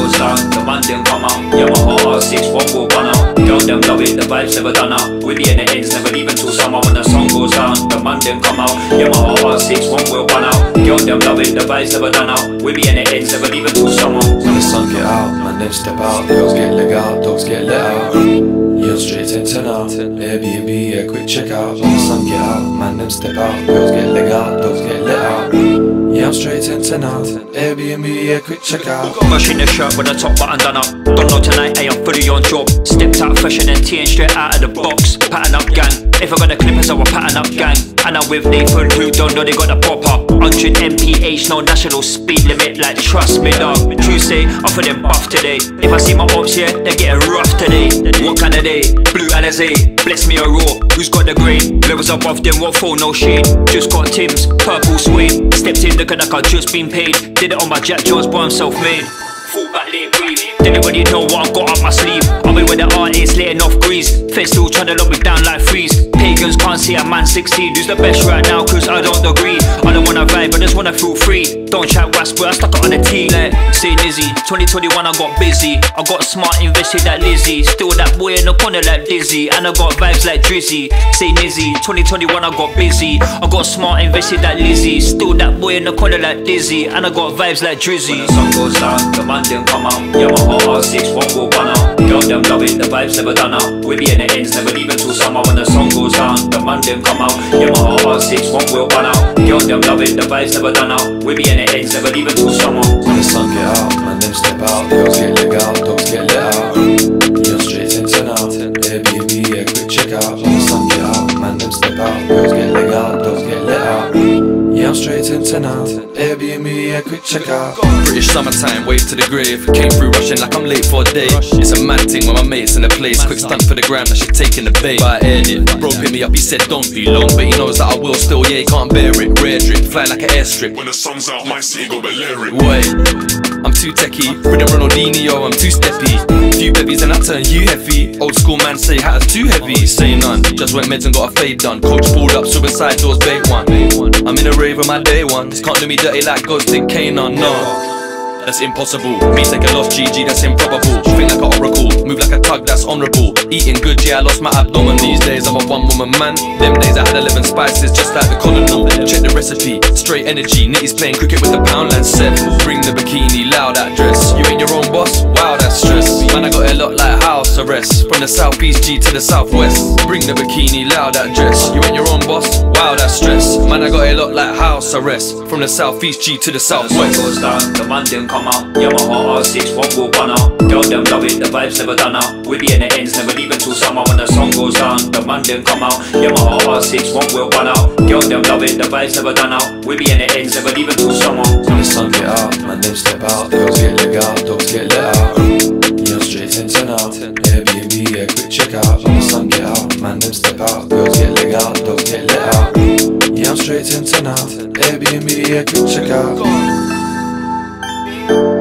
goes down, the man them come out. Yamaha R6, one will run out. Girl them love it, the vibes never done out. We be in the ends, never leaving till summer. When the sun goes down, the man them come out. Yamaha R6, one will run out. Girl them love it, the vibes never done out. We be in the ends, never leaving till summer. When the sun get out, man them step out. Girls get leg out, dogs get let out. Yeah, I'm straight 10 out. Airbnb, yeah, quick check out. When the sun get out, man them step out. Girls get leg out, dogs get let out. Yeah, I'm straight 10 out. Airbnb, yeah, quick check out. Rush in the shirt with the top button done up. Don't know tonight, hey, I'm fully on job. Stepped out fresher than tea and straight out of the box. Pattern up gang, if I got the clippers I will pattern up gang. And I'm with Nathan who don't know they got the pop up. 100 mph, no national speed limit, like trust me dog. Tuesday, off of them buff today. If I see my ops, yeah, they're getting rough today. What kind of day? Blue Alizé, bless me a raw. Who's got the grade? Levels above them, what for? No shade. Just got Tim's, purple suede. Stepped in, looking like I just been paid. Did it on my Jack Jones, boy, I'm self-made. Full back late breathe. Didn't really know what I got up my sleeve. I'll be with the artists letting off grease. Fed still trying to lock me down like freeze. Pagans can't see a man 16. Who's the best right now? Cause I don't agree. I don't wanna vibe, I just wanna feel free. Don't chat wasp, but I stuck it on the T. Like, say Nizzy, 2021 I got busy. I got smart, invested like Lizzie. Still that boy in the corner like Dizzy. And I got vibes like Drizzy. Say Nizzy, 2021 I got busy. I got smart, invested like Lizzie. Still that boy in the corner like Dizzy. And I got vibes like Drizzy. When the sun goes down, the man them come out. Yamaha R6, one will run out. Girl them love it, the vibes never done out. We be in the ends, never leaving till summer. When the sun goes down, the man them come out. Yamaha R6, one will run out. Girl them love it, the vibes never done out. We be in the ends, never leaving till summer. When the sun get out, man them step out. Girls get leg out, dogs get let out. Yeah, I'm straight 10 out. Airbnb, yeah, quick check out. When the sun get out, man them step out. Girls get leg out, dogs get let out. Yeah, I'm straight 10 out. Airbnb, yeah, quick check out. British summertime, wave to the grave. Came through rushing like I'm late for a day. It's a mad thing with my mates in the place. Quick stunt for the gram, that shit taking the bait. But I aired it. Bro picked me up, he said don't be long, but he knows that I will still, yeah, he can't bear it. Rare drip, fly like an airstrip. When the sun's out, my city go Balearic. Wait, I'm too techie. Rhythm Ronaldinho, I'm too steppy. Few babies and I turn you heavy. Old school man say hat's too heavy. Say none, just went meds and got a fade done. Coach pulled up, suicide doors, bait one. I'm in a rave with my day ones. Can't do me dirty like Ghost Dick Kanon, no. That's impossible. Me take a loss, GG, that's improbable. Think like an oracle, move like a tug, that's honourable. Eating good, yeah, I lost my abdomen. These days I'm a one-woman man. Them days I had 11 spices, just like the colonel. Check the recipe, straight energy. Nitty's playing cricket with the Poundland set. Bring the bikini, loud that dress. You ain't your own boss? Wow, that's stress. Man, I got it locked like house arrest. From the southeast G to the southwest. Bring the bikini, loud that dress. You ain't your own boss? Wow, that's stress. Man, I got it locked like house arrest. From the southeast G to the southwest. When the sun goes down, the man them come out. Yamaha R6, one will run out. Girl them love it, the vibes never done out. We be in the ends, never leaving till summer. When the sun goes down, the man them come out. Yamaha R6, one will run out. Girl them love it, the vibes never done out. We be in the ends, never leaving till summer. When the sun get out, man them step out. Girls get leg out, dogs get let out. Yeah, I'm straight 10 out. Airbnb, yeah, quick check out. When the sun get out, man them step out. Girls get leg out, dogs get let out. Yeah, I'm straight 10 out. Airbnb, yeah, quick check out.